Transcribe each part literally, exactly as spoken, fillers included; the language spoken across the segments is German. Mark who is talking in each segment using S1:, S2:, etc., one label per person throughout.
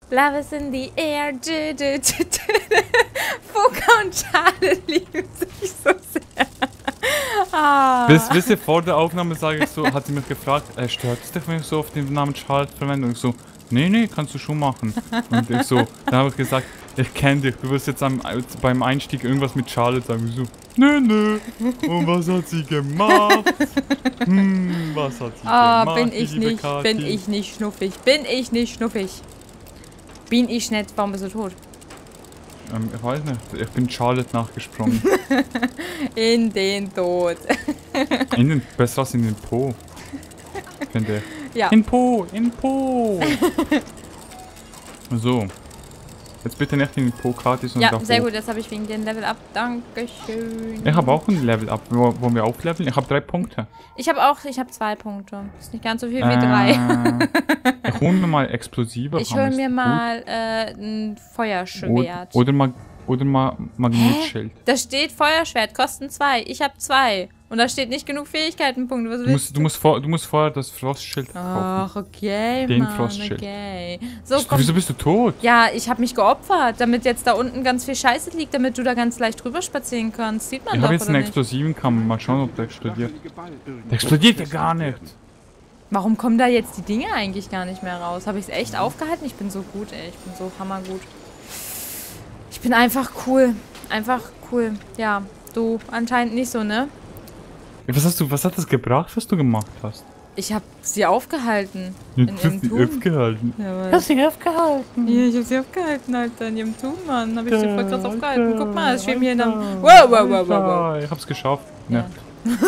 S1: Love is in the air. Fuka und Charlotte lieben sich so sehr. Ah.
S2: Wisst, wisst ihr, vor der Aufnahme sage ich so, hat sie mich gefragt, äh, stört es dich, wenn ich so auf den Namen Charlotte verwende? Und ich so, nee, nee, kannst du schon machen. Und ich so, dann habe ich gesagt, ich kenne dich, du wirst jetzt am, beim Einstieg irgendwas mit Charlotte sagen. Ich so, nö, nö. Und was hat sie gemacht? Hm, was hat sie
S1: Ah,
S2: gemacht?
S1: bin ich nicht,
S2: Kati?
S1: bin ich nicht schnuffig, bin ich nicht schnuffig. Bin ich nicht, warum bist du tot?
S2: Ähm, ich weiß nicht, ich bin Charlotte nachgesprungen.
S1: In den Tod.
S2: In den, besser als in den Po. Finde ich.
S1: Ja.
S2: In Po, in Po. So. Jetzt bitte nicht in den Po, Kati, sondern
S1: Ja,
S2: da
S1: sehr
S2: hoch.
S1: gut, jetzt habe ich wegen den Level Up. Dankeschön.
S2: Ich habe auch ein Level Up. Wollen wir aufleveln? Ich habe drei Punkte.
S1: Ich habe auch, ich habe zwei Punkte. Ist nicht ganz so viel wie
S2: Äh,
S1: drei.
S2: Ich hole mir mal Explosive.
S1: Ich
S2: Hammer
S1: hole
S2: ist
S1: mir
S2: gut.
S1: mal äh, ein Feuerschwert.
S2: Oder, oder mal, oder mal Magnetschild.
S1: Da steht Feuerschwert, kosten zwei. Ich habe zwei. Und da steht nicht genug Fähigkeitenpunkte. Was
S2: Du
S1: willst
S2: musst, du, musst vor, du musst vorher das Frostschild kaufen.
S1: Ach, okay,
S2: Den
S1: Mann,
S2: Frostschild.
S1: okay. So, komm.
S2: Wieso bist du tot?
S1: Ja, ich habe mich geopfert, damit jetzt da unten ganz viel Scheiße liegt, damit du da ganz leicht drüber spazieren kannst. Sieht man
S2: Ich
S1: doch,
S2: habe jetzt
S1: oder
S2: einen
S1: nicht?
S2: explosiven Kammer. Mal schauen, ob der explodiert. Der explodiert ja gar nicht.
S1: Warum kommen da jetzt die Dinge eigentlich gar nicht mehr raus? Habe ich es echt aufgehalten? Ich bin so gut, ey. Ich bin so hammergut. Ich bin einfach cool. Einfach cool. Ja, du anscheinend nicht so, ne?
S2: Was hast du, was hat das gebracht, was du gemacht hast?
S1: Ich habe sie aufgehalten.
S2: Du
S1: In
S2: hast
S1: ihrem
S2: dich
S1: Tun.
S2: aufgehalten.
S1: Ja,
S2: Du hast dich aufgehalten.
S1: ja, ich habe sie aufgehalten, Alter. In ihrem Tun, Mann. Habe ich sie voll krass aufgehalten. Guck mal, es schwebt mir in der... Wow, wow, wow, wow, wow.
S2: Ich hab's geschafft.
S1: Ja.
S2: Ja.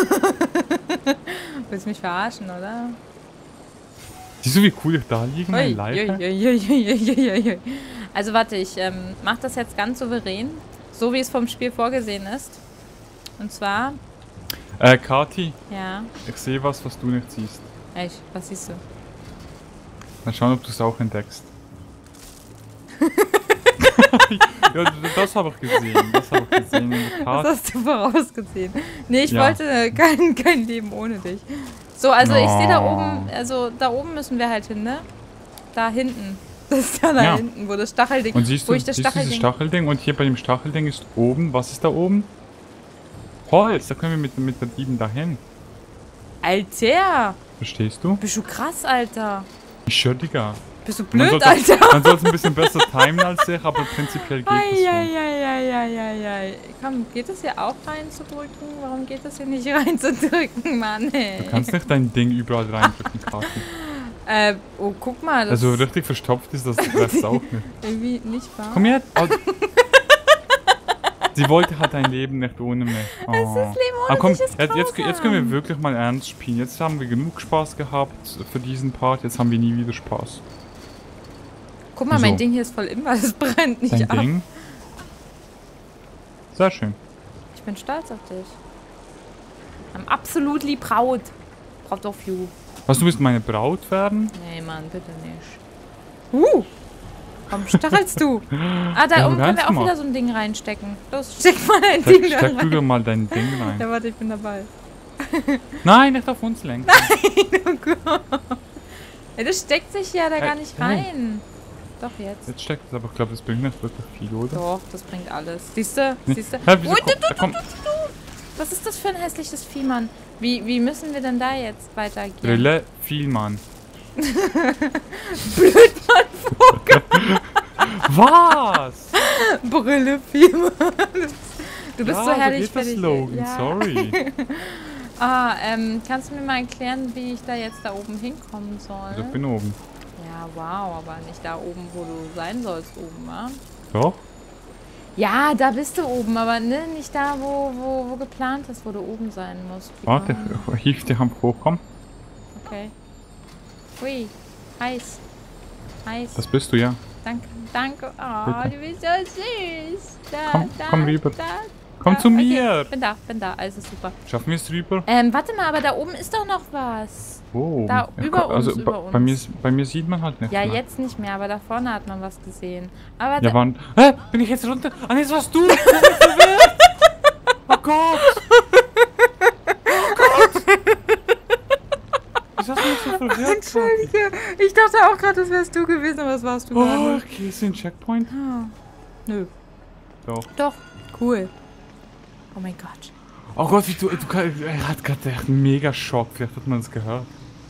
S1: Willst mich verarschen, oder?
S2: Siehst du, wie cool ich da liege, mein
S1: Ui,
S2: Leib?
S1: ui, ui, ui, ui, ui, ui. Also warte, ich ähm, mach das jetzt ganz souverän, so wie es vom Spiel vorgesehen ist. Und zwar,
S2: Äh, Kati,
S1: ja,
S2: ich sehe was, was du nicht siehst.
S1: echt, was siehst du?
S2: Mal schauen, ob du es auch entdeckst. Ja, das habe ich gesehen. Das habe ich gesehen in der
S1: Was
S2: Tat.
S1: hast du vorausgesehen? Nee, ich
S2: Ja.
S1: wollte kein, kein Leben ohne dich. So, also ich sehe da
S2: Oh.
S1: oben, also da oben müssen wir halt hin, ne? Da hinten. Das ist ja da
S2: Ja.
S1: hinten, wo das Stachelding,
S2: Und siehst
S1: wo
S2: du,
S1: ich das
S2: siehst du dieses
S1: Stachelding...
S2: Stachelding? Und hier bei dem Stachelding ist oben, was ist da oben? Holz, da können wir mit, mit der Dieben dahin.
S1: Alter,
S2: Verstehst du?
S1: bist du krass, Alter.
S2: Ich schwör, Digga.
S1: Bist du
S2: Man
S1: blöd,
S2: sollte-
S1: Alter?
S2: Man sollte es ein bisschen besser timen als ich, aber prinzipiell geht es so.
S1: Eieieiei. Komm, geht das hier auch reinzudrücken? Warum geht das hier nicht reinzudrücken, Mann, ey?
S2: Du kannst nicht dein Ding überall reindrücken, Kati.
S1: Äh, oh, guck mal, das
S2: Also
S1: ist
S2: richtig verstopft ist das treffst auch nicht.
S1: irgendwie nicht wahr.
S2: Komm her! Oh. Sie wollte halt ein Leben nicht ohne mich. Oh.
S1: Das Leben ohne
S2: Aber komm,
S1: dich ist
S2: jetzt, jetzt, jetzt können wir
S1: grausam.
S2: wirklich mal ernst spielen. Jetzt haben wir genug Spaß gehabt für diesen Part. Jetzt haben wir nie wieder Spaß.
S1: Guck mal, mein
S2: So.
S1: Ding hier ist voll im, weil es brennt nicht
S2: Dein
S1: ab.
S2: Ding. Sehr schön.
S1: Ich bin stolz auf dich. I'm absolutely proud. Proud of you.
S2: Was, du willst meine Braut werden?
S1: Nee, Mann, bitte nicht. Uh! Warum stachelst du? Ah, da
S2: Ja,
S1: oben können
S2: ganz
S1: wir auch
S2: gemacht.
S1: wieder so ein Ding reinstecken. Los, steck mal dein
S2: Steck,
S1: Ding da
S2: steck du
S1: rein.
S2: doch mal dein Ding rein.
S1: Ja, warte, ich bin dabei.
S2: Nein, nicht auf uns lenken.
S1: Ja, das steckt sich ja da
S2: Äh,
S1: gar nicht
S2: äh.
S1: rein. Doch, jetzt.
S2: Jetzt steckt es, aber ich glaube, das bringt nicht wirklich viel, oder?
S1: Doch, das bringt alles. Siehst du?
S2: Nee.
S1: Siehst du?
S2: Hä, wieso
S1: Ui,
S2: komm-
S1: du, du,
S2: komm.
S1: du, du, du. Was ist das für ein hässliches Vieh, Mann? Wie, wie müssen wir denn da jetzt weitergehen?
S2: Brille, viel Mann.
S1: Blöd, Mann, Vogel.
S2: Was?
S1: Brille, Vieh, Mann. Du bist
S2: ja,
S1: so herrlich
S2: geht das
S1: fertig.
S2: Slogan,
S1: Ja.
S2: sorry.
S1: Ah, ähm, kannst du mir mal erklären, wie ich da jetzt da oben hinkommen soll?
S2: Also, ich bin oben.
S1: Ja, wow, aber nicht da oben, wo du sein sollst oben, wa?
S2: Doch?
S1: Ja, da bist du oben, aber ne, nicht da, wo, wo, wo geplant ist, wo du oben sein musst.
S2: Warte,
S1: Ah,
S2: ich hilf dir am Hochkommen.
S1: okay. Hui, heiß. Heiß.
S2: Das bist du, ja.
S1: Danke, danke. Oh,
S2: Bitte.
S1: du bist so süß. Da,
S2: Komm,
S1: da,
S2: komm rüber.
S1: Da,
S2: Komm
S1: da.
S2: zu
S1: Okay,
S2: mir.
S1: bin da, bin da, alles ist super.
S2: Schaffen wir es rüber?
S1: Ähm, warte mal, aber da oben ist doch noch was.
S2: Oh.
S1: Da, über
S2: ko- also,
S1: uns,
S2: bei,
S1: über uns.
S2: Bei mir, bei mir sieht man halt nicht.
S1: Ja,
S2: mehr.
S1: jetzt nicht mehr, aber da vorne hat man was gesehen. Aber
S2: Ja,
S1: da,
S2: wann? Hä? Bin ich jetzt runter? Ah, nee, das warst du! Ich bin verwirrt! Oh Gott! Oh Gott! Wieso hast du mich so verwirrt
S1: Entschuldige. Ich dachte auch gerade, das wärst du gewesen, aber das warst du
S2: Oh,
S1: gerade.
S2: okay, ist ein Checkpoint?
S1: Ah. Nö.
S2: Doch.
S1: Doch. Cool. Oh mein Gott.
S2: Oh Gott, wie du, du er hat gerade einen mega Schock. Vielleicht hat man es gehört.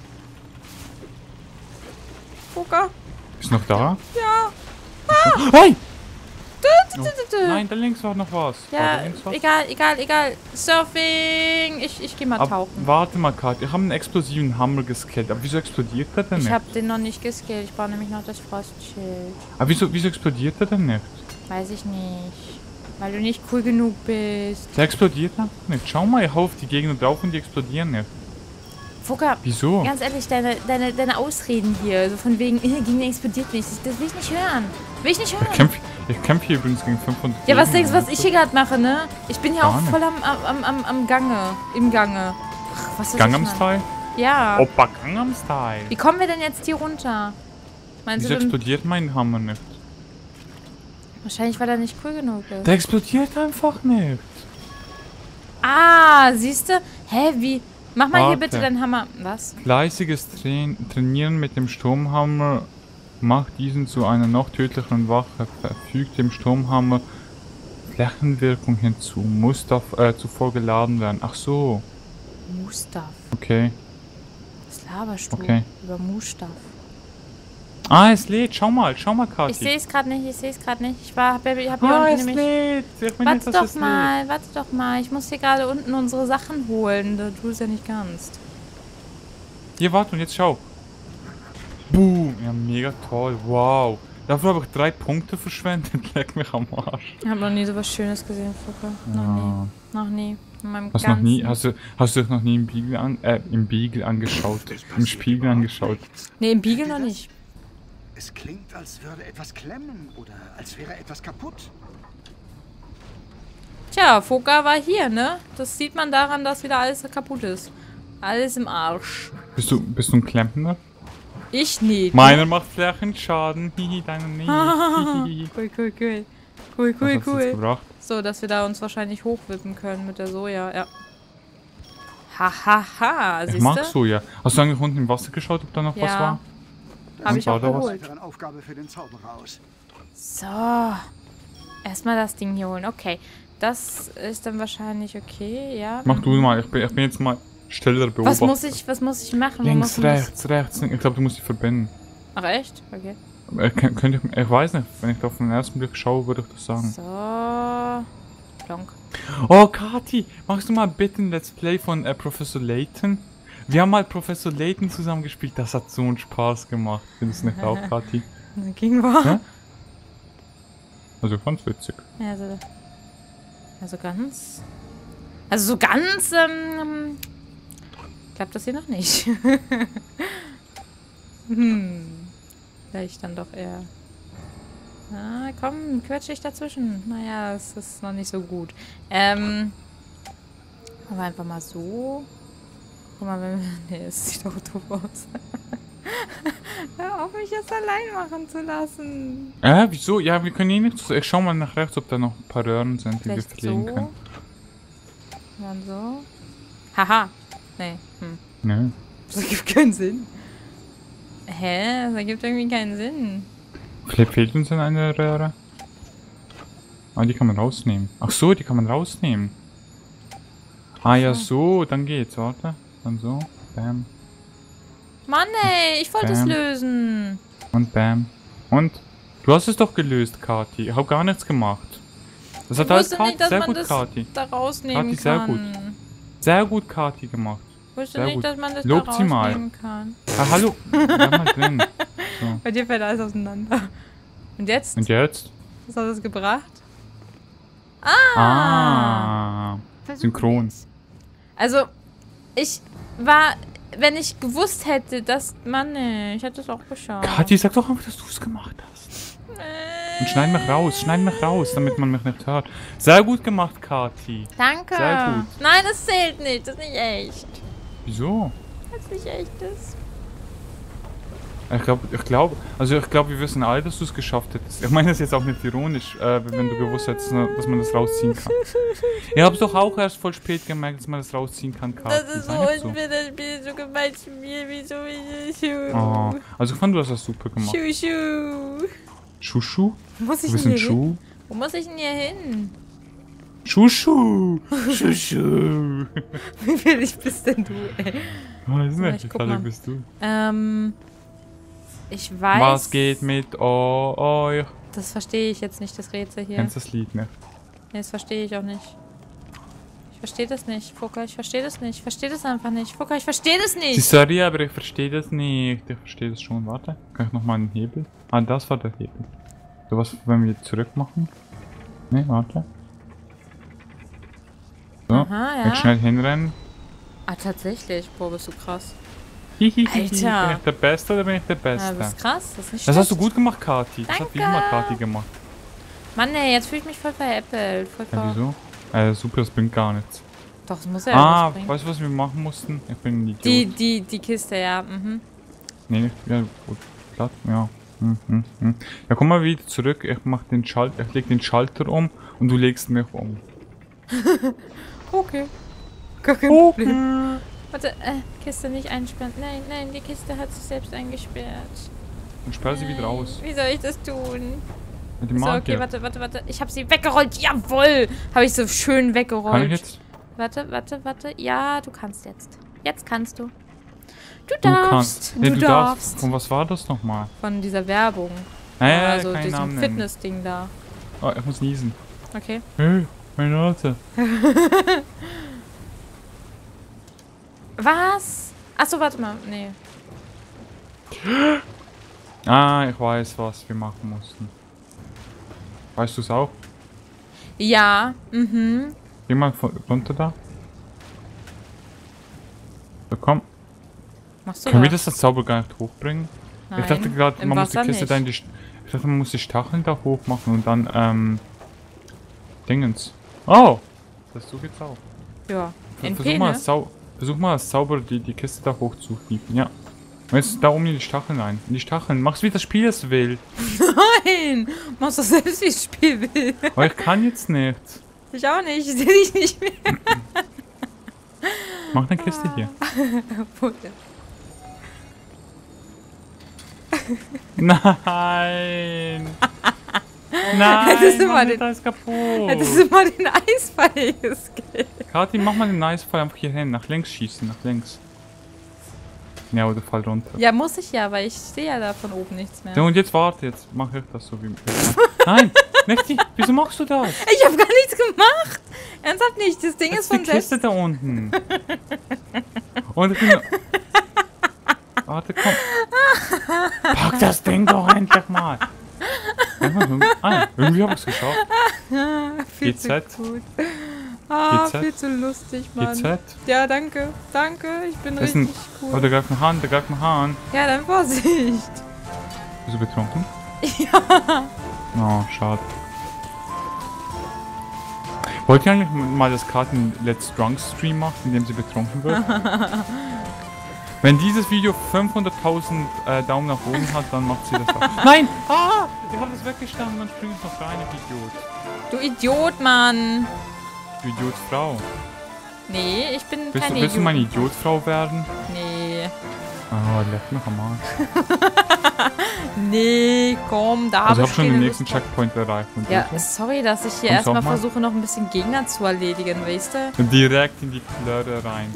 S1: Fuka.
S2: Ist noch da?
S1: Ja.
S2: Ah. Hey!
S1: Du, du, du, du.
S2: Nein, da links war noch was. War
S1: Ja,
S2: da links was?
S1: egal, egal, egal. Surfing. Ich, ich geh mal
S2: Ab,
S1: tauchen.
S2: warte mal, Kat. Ich habe einen explosiven Hammer geskillt. Aber wieso explodiert der denn
S1: Ich
S2: nicht?
S1: hab den noch nicht geskillt. Ich brauche nämlich noch das Frostschild.
S2: Aber wieso, wieso explodiert der denn nicht?
S1: Weiß ich nicht. Weil du nicht cool genug bist.
S2: Der explodiert einfach nicht. Schau mal, ich hau auf die Gegner drauf und die explodieren nicht.
S1: Fuka,
S2: Wieso?
S1: ganz ehrlich, deine, deine, deine Ausreden hier, so von wegen, äh, gegen den explodiert nicht, das, das will ich nicht hören. Will ich nicht hören.
S2: Ich kämpfe ich kämpf hier übrigens gegen fünfhundert.
S1: Ja, was
S2: Gegner,
S1: denkst du, was ich hier gerade mache, ne? Ich bin ja
S2: Gar
S1: auch
S2: nicht.
S1: voll am, am, am, am Gange. Im Gange. Ach, was soll
S2: Gangnam
S1: ich machen?
S2: Style?
S1: Ja.
S2: Opa, Gangnam Style.
S1: Wie kommen wir denn jetzt hier runter? Meinst
S2: Wieso
S1: du denn,
S2: explodiert mein Hammer nicht?
S1: wahrscheinlich, weil er nicht cool genug ist.
S2: Der explodiert einfach nicht.
S1: Ah, siehst du? Hä, wie? Mach mal hier
S2: Warte.
S1: bitte deinen Hammer. Was?
S2: Fleißiges Train Trainieren mit dem Sturmhammer macht diesen zu einer noch tödlicheren Waffe. Verfügt dem Sturmhammer Flächenwirkung hinzu. Muss da, äh, zuvor geladen werden. Ach so.
S1: Mustaf.
S2: Okay.
S1: Was laberst du
S2: Okay.
S1: über Mustaf?
S2: Ah, es lädt. Schau mal. Schau mal, Kathi.
S1: Ich sehe es gerade nicht, ich sehe es gerade nicht. Ich war, hab, hab, hab hier
S2: Ah,
S1: unten
S2: es
S1: nämlich...
S2: lädt. Ich bin
S1: Warte
S2: jetzt, dass
S1: doch
S2: es
S1: mal, warte doch mal. Ich muss hier gerade unten unsere Sachen holen. Du tust ja nicht ganz.
S2: lädt. Hier, warte und jetzt schau. Boom. Ja, mega toll. Wow. Dafür habe ich drei Punkte verschwendet. Leck mich am Arsch.
S1: Ich habe noch nie so was Schönes gesehen, Fucker. Noch
S2: Ja.
S1: nie. Noch nie. In meinem
S2: Hast du noch nie,
S1: ganzen-
S2: hast du, hast du dich noch nie im Beagle an, äh, im Beagle angeschaut? Im Spiegel angeschaut?
S1: Nee, im Beagle noch nicht.
S3: Es klingt, als würde etwas klemmen oder als wäre etwas kaputt.
S1: Tja, Foka war hier, ne? Das sieht man daran, dass wieder alles kaputt ist. Alles im Arsch.
S2: Bist du, bist du ein Klempner?
S1: Ich nicht.
S2: Meiner macht Flächenschaden. Hihi, deiner nicht. Hihihi.
S1: Cool, cool, cool. Cool,
S2: Was
S1: cool,
S2: hat's jetzt
S1: cool.
S2: gebracht?
S1: So, dass wir da uns wahrscheinlich hochwippen können mit der Soja, ja. Hahaha, ha, ha.
S2: Ich
S1: Siehst
S2: mag
S1: du?
S2: Soja. Hast du eigentlich unten im Wasser geschaut, ob da noch was
S1: Ja.
S2: war?
S1: Hab
S2: Und
S1: ich
S2: war
S1: auch
S2: da was?
S1: geholt.
S3: Weitere Aufgabe für den Zauberer aus.
S1: So. Erstmal das Ding hier holen. Okay. Das ist dann wahrscheinlich okay, ja.
S2: Mach du mal. Ich bin, ich bin jetzt mal stiller Beobachter.
S1: Was muss ich, was muss ich machen? Wo
S2: Links,
S1: muss man das-
S2: rechts, rechts. Ich glaube, du musst die verbinden.
S1: Ach echt? Okay.
S2: Aber ich, könnt- könnte ich, ich weiß nicht. Wenn ich da auf den ersten Blick schaue, würde ich das sagen.
S1: So. Plonk.
S2: Oh, Kathi, machst du mal bitte ein Let's Play von äh, Professor Layton? Wir haben mal Professor Layton zusammen gespielt. Das hat so einen Spaß gemacht. Findest du nicht auch, Kathi?
S1: Ging wahr.
S2: Hä? Also ganz witzig.
S1: Ja, also, also ganz. Also so ganz, ähm. klappt das hier noch nicht. hm. Vielleicht dann doch eher. Na, komm, quetsche ich dazwischen. Naja, das ist noch nicht so gut. Ähm. Aber einfach mal so. Guck mal, wenn wir. Nee, es sieht doch doof aus. Hör auf, mich jetzt allein machen zu lassen.
S2: Äh, wieso? Ja, wir können eh nicht so. Ich schau mal nach rechts, ob da noch ein paar Röhren sind, die wir
S1: Vielleicht
S2: verlegen
S1: so.
S2: können.
S1: Dann so. Haha. Nee. Hm.
S2: Ne?
S1: Das ergibt keinen Sinn. Hä? Das ergibt irgendwie keinen Sinn.
S2: Vielleicht fehlt uns dann eine Röhre. Ah, die kann man rausnehmen. Ach so, die kann man rausnehmen. Ah ja, so, dann geht's, warte. Dann so. Bam.
S1: Mann ey, ich wollte es
S2: Bam.
S1: lösen.
S2: Und bam. Und? Du hast es doch gelöst, Kathi. Ich hab gar nichts gemacht. Das hat
S1: Ich
S2: alles
S1: wusste
S2: Kathi.
S1: nicht, dass
S2: Sehr
S1: man
S2: gut,
S1: das
S2: Kathi.
S1: da rausnehmen
S2: Kathi, sehr
S1: kann.
S2: gut. Sehr gut, Kathi gemacht.
S1: Ich wusste
S2: Sehr
S1: nicht,
S2: gut.
S1: dass man das
S2: Lobt
S1: da
S2: sie mal.
S1: rausnehmen kann.
S2: Ah, hallo. Bleib mal drin.
S1: Bei dir fällt alles auseinander. Und jetzt?
S2: Und jetzt?
S1: Was hat das gebracht?
S2: Ah. Synchron.
S1: Also, ich war, wenn ich gewusst hätte, dass, Mann ey, ich hätte es auch geschaut.
S2: Kathi, sag doch einfach, dass du es gemacht hast.
S1: Äh,
S2: Und schneid mich raus, schneid mich raus, damit man mich nicht hört. Sehr gut gemacht, Kathi.
S1: Danke.
S2: Sehr gut.
S1: Nein, das zählt nicht. Das ist nicht echt.
S2: Wieso?
S1: Das ist nicht echt ist.
S2: Ich glaube, ich glaube, also ich glaube, wir wissen alle, dass du es geschafft hättest. Ich meine das jetzt auch nicht ironisch, äh, wenn du gewusst hättest, dass man das rausziehen kann. Ich habe es doch auch erst voll spät gemerkt, dass man das rausziehen kann, Kati.
S1: Das ist so
S2: Sei nicht so.
S1: unfair, das Spiel ist so gemein zu mir. Wieso ist es
S2: Oh,
S1: so?
S2: also ich fand, du hast das super gemacht.
S1: Schuschu.
S2: Schuschu?
S1: Wo muss ich
S2: Du bist
S1: denn
S2: ein
S1: hier
S2: Schuh?
S1: hin? Wo muss ich denn hier hin?
S2: Schuschu! Schuschu!
S1: Wie willig bist denn du, ey?
S2: Weiß
S1: So, ich
S2: nicht, wie
S1: guck
S2: fertig
S1: mal.
S2: bist du?
S1: Ähm... Ich weiß...
S2: Was geht mit euch?
S1: Das verstehe ich jetzt nicht, das Rätsel hier.
S2: Kennst das Lied nicht?
S1: Nee, das verstehe ich auch nicht. Ich verstehe das nicht, Fucker, ich verstehe das nicht. Ich verstehe das einfach nicht. Fucker, ich verstehe das nicht.
S2: Sorry, aber ich verstehe das nicht. Ich verstehe das schon. Warte, kann ich nochmal einen Hebel? Ah, das war der Hebel. So, was, wenn wir zurück machen? Ne, warte. So,
S1: Aha, ja.
S2: jetzt schnell hinrennen.
S1: Ah, tatsächlich. Boah, bist du krass.
S2: Hihihihi,
S1: Alter.
S2: bin ich der Beste oder bin ich der
S1: Ja,
S2: Beste?
S1: du bist krass, das ist nicht
S2: Das hast du
S1: schlecht.
S2: gut gemacht, Kati. Das hat wie
S1: Danke.
S2: immer Kati gemacht.
S1: Mann, ey, jetzt fühle ich mich voll veräppelt. Voll
S2: Ja,
S1: ver
S2: wieso? Äh, super, das bringt gar nichts.
S1: Doch, das muss ja
S2: Ah,
S1: was bringen.
S2: weißt du, was wir machen mussten? Ich bin ein Idiot.
S1: Die, die, die Kiste, ja. Mhm.
S2: Nee, nicht, ja, gut. Platt, ja. Hm, hm, hm. Ja, komm mal wieder zurück. Ich mach den Schalter, ich leg den Schalter um und du legst mich um.
S1: Okay. Gar kein
S2: Okay.
S1: Problem. Warte, äh, Kiste nicht einsperren. Nein, nein, die Kiste hat sich selbst eingesperrt.
S2: Und sperr sie wieder
S1: Nein.
S2: aus.
S1: Wie soll ich das tun?
S2: Mit dem
S1: So,
S2: Magier.
S1: okay, warte, warte, warte. Ich habe sie weggerollt. Jawohl! Habe ich so schön weggerollt.
S2: Kann ich jetzt?
S1: Warte, warte, warte. Ja, du kannst jetzt. Jetzt kannst du. Du
S2: Du
S1: darfst.
S2: kannst.
S1: Du,
S2: Nee, du
S1: darfst.
S2: darfst. Und was war das nochmal?
S1: Von dieser Werbung.
S2: Naja,
S1: also
S2: keinen
S1: diesem
S2: Namen nennen.
S1: Fitness-Ding da.
S2: Oh, ich muss niesen.
S1: Okay.
S2: Hey, meine Leute.
S1: Was? Achso, warte mal. Nee.
S2: Ah, ich weiß, was wir machen mussten. Weißt du es auch?
S1: Ja, mhm.
S2: Geh mal von- runter da. So, komm.
S1: Machst du
S2: Können wir
S1: das?
S2: das als Zauber gar nicht hochbringen?
S1: Nein,
S2: Ich dachte gerade,
S1: im
S2: man muss die
S1: Wasser
S2: Kiste
S1: nicht.
S2: da in die... St- Ich dachte, man muss die Stacheln da hoch machen und dann, ähm... Dingens. Oh! Das hast du jetzt auch.
S1: Ja. N
S2: Versuch
S1: P,
S2: mal,
S1: ne?
S2: als Zau Versuch mal als Zauberer die, die Kiste da hoch zu hieven, ja. Und jetzt da oben in die Stacheln rein. In die Stacheln. Mach's wie das Spiel es will.
S1: Nein! Machst du selbst, wie ich spielen will.
S2: Aber ich kann jetzt nicht.
S1: Ich auch nicht. Ich sehe dich nicht mehr.
S2: Mach eine Kiste hier. Nein! Nein!
S1: Hättest du
S2: mach
S1: mal
S2: nicht
S1: den-
S2: alles kaputt!
S1: Hättest du mal den Eisfall geskillt.
S2: Kathi, mach mal den Eisfall einfach hier hin. Nach links schießen, nach links. Ja, oder fall runter.
S1: Ja, muss ich ja, weil ich sehe ja da von oben nichts mehr.
S2: So, und jetzt warte, jetzt mach ich das so wie... Nein! Nexti, wieso machst du das?
S1: Ich habe gar nichts gemacht. Ernsthaft nicht. Das Ding
S2: Das
S1: ist
S2: ist die
S1: von selbst.
S2: Kiste da unten. Und ich bin... Warte, komm. Pack das Ding doch endlich mal. Ah, irgendwie hab ich's geschafft.
S1: Viel
S2: G
S1: zu
S2: Z.
S1: gut. Ah,
S2: G Z.
S1: viel zu lustig, Mann.
S2: G Z.
S1: Ja, danke. Danke. Ich bin
S2: Das ist ein...
S1: richtig
S2: Oh,
S1: cool.
S2: der greift einen Hahn, der greift einen Hahn.
S1: Ja, dann Vorsicht.
S2: Bist du betrunken? Ja. Oh, schade. Wollt ihr eigentlich mal das Karten Let's Drunk Stream machen, in dem sie betrunken wird? Wenn dieses Video fünfhunderttausend äh, Daumen nach oben hat, dann macht sie das auch. Nein! Ah! Ich hab das weggestanden und springt noch rein, ich Idiot.
S1: Du Idiot, Mann.
S2: Du Idiotfrau.
S1: Nee, ich bin
S2: Willst, du,
S1: keine
S2: willst du meine
S1: Idiot.
S2: Idiotfrau werden?
S1: Nee.
S2: Ah, leck mich am Arsch.
S1: Nee, komm, da
S2: Also ich
S1: hab
S2: hab schon den
S1: keine
S2: nächsten
S1: Lust.
S2: Checkpoint erreicht. Und
S1: Ja,
S2: du so?
S1: sorry, dass ich hier
S2: Kommst
S1: erstmal
S2: auch mal?
S1: versuche, noch ein bisschen Gegner zu erledigen, weißt du?
S2: Direkt in die Plörre rein.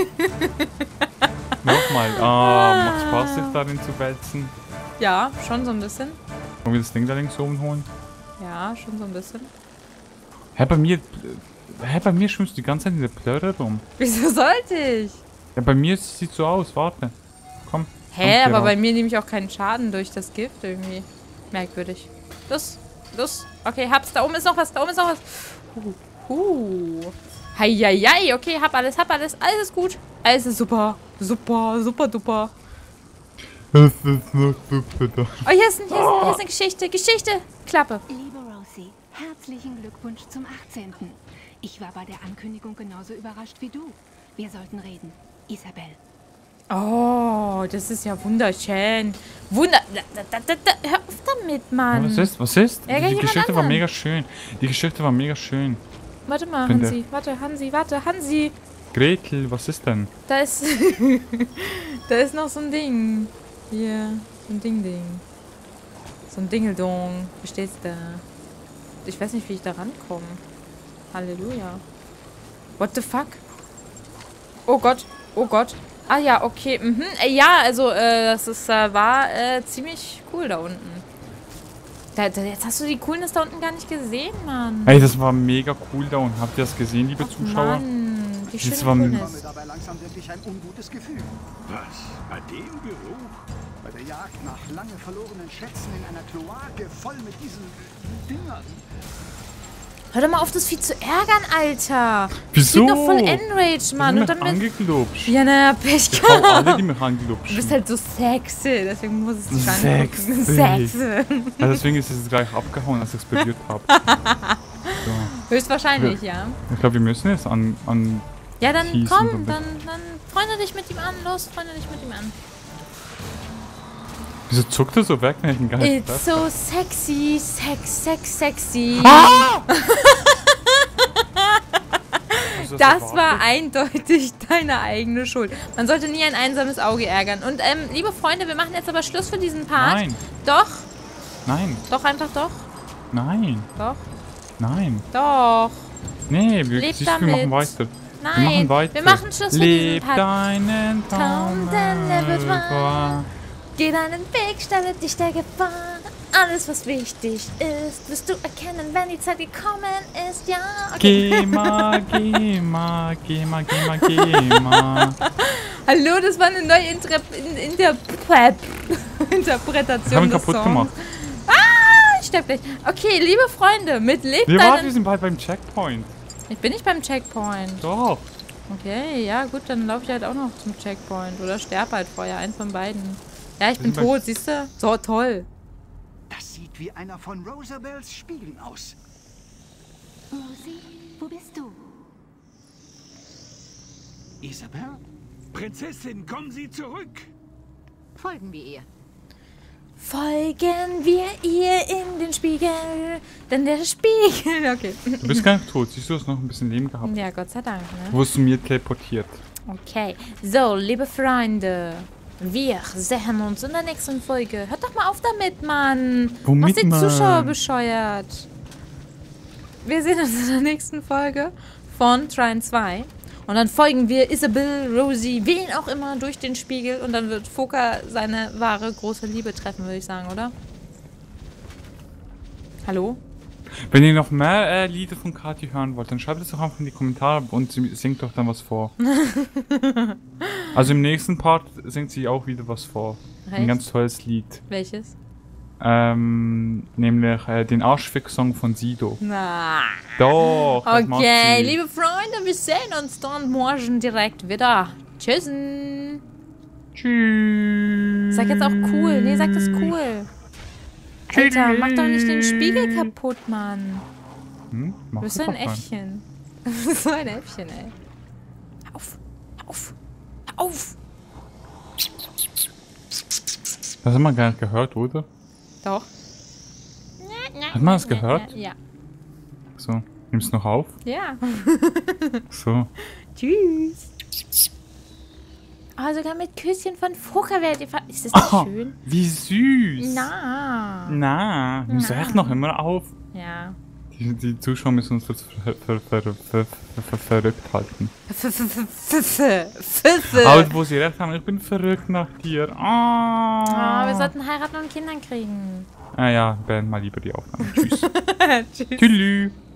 S2: Nochmal. Ah, macht Spaß, sich darin zu wälzen.
S1: Ja, schon so ein bisschen.
S2: Wollen wir das Ding da links oben holen?
S1: Ja, schon so ein bisschen.
S2: Hä, bei mir... Hä, bei mir schwimmst du die ganze Zeit in der Plörre rum.
S1: Wieso sollte ich?
S2: Ja, bei mir sieht so aus. Warte. Komm.
S1: Hä,
S2: komm, geh
S1: aber
S2: raus.
S1: bei mir nehme ich auch keinen Schaden durch das Gift irgendwie. Merkwürdig. Los, los. Okay, hab's. Da oben ist noch was, da oben ist noch was. Uh, uh. Heieiei, okay, hab alles, hab alles. Alles ist gut. Alles ist super. Super, super, duper.
S2: Es ist noch super da.
S1: Oh, hier ist, ein, hier, ist, hier ist eine Geschichte. Geschichte. Klappe.
S4: Liebe Rosie, herzlichen Glückwunsch zum achtzehnten Ich war bei der Ankündigung genauso überrascht wie du. Wir sollten reden. Isabel.
S1: Oh, das ist ja wunderschön. Wunder... Da, da, da, da. Hör auf damit, Mann.
S2: Was ist? Was ist?
S1: Ärger
S2: Die
S1: jemand
S2: Geschichte war
S1: anderen.
S2: mega schön. Die Geschichte war mega schön.
S1: Warte mal,
S2: Finde.
S1: Hansi. Warte, Hansi, warte, Hansi.
S2: Gretel, was ist denn?
S1: Da ist... da ist noch so ein Ding. Hier. So ein Ding-Ding. So ein Dingeldong. Wie steht's da? Ich weiß nicht, wie ich da rankomme. Halleluja. What the fuck? Oh Gott. Oh Gott. Ah ja, okay. Mhm. Äh, ja, also, äh, das ist, äh, war äh, ziemlich cool da unten. Da, da, jetzt hast du die Coolness da unten gar nicht gesehen, Mann.
S2: Ey, das war mega cool da unten. Habt ihr das gesehen, liebe
S1: Ach,
S2: Zuschauer?
S1: Mann, die schöne
S2: Das war-
S3: war
S1: Coolness.
S3: mir dabei langsam wirklich ein ungutes Gefühl.
S5: Was? Bei dem Geruch?
S3: Bei der Jagd nach lange verlorenen Schätzen in einer Kloake voll mit diesen Dingern.
S1: Hör doch mal auf, das Vieh zu ärgern, Alter.
S2: Wieso?
S1: Ich bin doch voll Enraged, Mann.
S2: Du
S1: Und
S2: hast
S1: dann
S2: mich
S1: mit...
S2: angeklopscht.
S1: Ja, naja, Pech
S2: Ich hau alle,
S1: gehabt.
S2: die mich angelupscht.
S1: Du bist halt so sexy, deswegen muss es dich
S2: Sexy.
S1: angucken. Sexy.
S2: Ja, deswegen ist es gleich abgehauen, als ich es berührt habe. So.
S1: Höchstwahrscheinlich, ja.
S2: Ich glaube, wir müssen jetzt an, an...
S1: Ja, dann
S2: Schießen
S1: komm,
S2: und-
S1: dann, dann freunde dich mit ihm an. Los, freunde dich mit ihm an.
S2: Wieso zuckt er so weg, wenn ich ihn gar nicht
S1: It's
S2: treffe?
S1: so sexy, sex, sex, sexy.
S2: Ah! Hast du
S1: Das
S2: erwartet?
S1: war eindeutig deine eigene Schuld. Man sollte nie ein einsames Auge ärgern. Und ähm, liebe Freunde, wir machen jetzt aber Schluss für diesen Part.
S2: Nein,
S1: Doch,
S2: nein,
S1: doch, einfach doch.
S2: nein,
S1: Doch,
S2: nein.
S1: doch.
S2: Nee, wir,
S1: Leb
S2: siehst, du, wir machen
S1: damit.
S2: weiter.
S1: Nein,
S2: wir machen weiter.
S1: wir machen Schluss für
S2: Leb
S1: diesen Part.
S2: deinen
S1: Traum,
S2: Traum,
S1: denn er wird wahr.
S2: wahr.
S1: Geh deinen Weg, stelle dich der Gefahr. Alles, was wichtig ist, wirst du erkennen, wenn die Zeit gekommen ist. Ja, okay.
S2: Geh mal, geh mal, geh mal, geh mal, geh mal.
S1: Hallo, das war eine neue Inter in Interpret Interpretation
S2: Ich hab ihn
S1: des
S2: kaputt
S1: Songs.
S2: gemacht.
S1: Ah, ich sterb gleich. Okay, liebe Freunde, mit Leb
S2: Wir warten, wir
S1: deinen...
S2: sind bald beim Checkpoint.
S1: Ich bin nicht beim Checkpoint.
S2: Doch.
S1: Okay, ja gut, dann laufe ich halt auch noch zum Checkpoint. Oder sterb halt vorher, eins von beiden. Ja, ich
S2: Wir
S1: bin
S2: sind bei-
S1: tot, siehst du? So, toll.
S3: Das sieht wie einer von Rosabels Spiegeln aus.
S4: Rosie, wo bist du?
S3: Isabel?
S5: Prinzessin, kommen Sie zurück!
S4: Folgen wir ihr.
S1: Folgen wir ihr in den Spiegel, denn der Spiegel... Okay.
S2: Du bist gar nicht tot. Siehst du, du hast noch ein bisschen Leben gehabt.
S1: Ja, Gott sei Dank, ne?
S2: Du wurdest zu mir teleportiert.
S1: Okay, so, liebe Freunde, wir sehen uns in der nächsten Folge. Hört doch mal auf damit, Mann.
S2: Womit,
S1: Machst die
S2: Mann?
S1: Zuschauer bescheuert. Wir sehen uns in der nächsten Folge von Trine zwei. Und dann folgen wir Isabel, Rosie, wen auch immer durch den Spiegel. Und dann wird Foka seine wahre große Liebe treffen, würde ich sagen, oder? Hallo?
S2: Wenn ihr noch mehr äh, Lieder von Kathi hören wollt, dann schreibt es doch einfach in die Kommentare und sie singt doch dann was vor. Also im nächsten Part singt sie auch wieder was vor. Ein
S1: Echt?
S2: ganz tolles Lied.
S1: Welches?
S2: Ähm, nämlich äh, den Arschfick-Song von Sido.
S1: Na.
S2: Doch, das macht
S1: Okay,
S2: sie.
S1: liebe Freunde, wir sehen uns dann morgen direkt wieder. Tschüssen.
S2: Tschüss.
S1: Sag jetzt auch cool. Nee, sag das cool. Alter, mach doch nicht den Spiegel kaputt, Mann.
S2: Hm?
S1: Du
S2: Mach
S1: bist so
S2: das
S1: ein
S2: doch mal.
S1: Äffchen. Du bist so ein Äffchen, ey. Hör auf. Hör auf. Hör auf.
S2: Das haben wir gar nicht gehört, oder?
S1: Doch.
S2: Hat man das gehört?
S1: Ja.
S2: So, nimmst du noch auf?
S1: Ja.
S2: So.
S1: Tschüss. Oh, sogar mit Küsschen von Foka werdet ihr ver... Ist das nicht
S2: Oh,
S1: schön?
S2: wie süß.
S1: Na.
S2: Na, nimmst du
S1: Na.
S2: echt noch immer auf?
S1: Ja.
S2: Die, die Zuschauer müssen uns jetzt ver ver ver ver ver ver verrückt halten.
S1: Pfiffe. Pfiffe.
S2: Aber wo sie recht haben, ich bin verrückt nach dir. Oh.
S1: Oh, wir sollten heiraten und Kinder kriegen.
S2: Ah ja, beenden mal lieber die Aufnahme. Tschüss.
S1: Tschüss.
S2: Tschüss.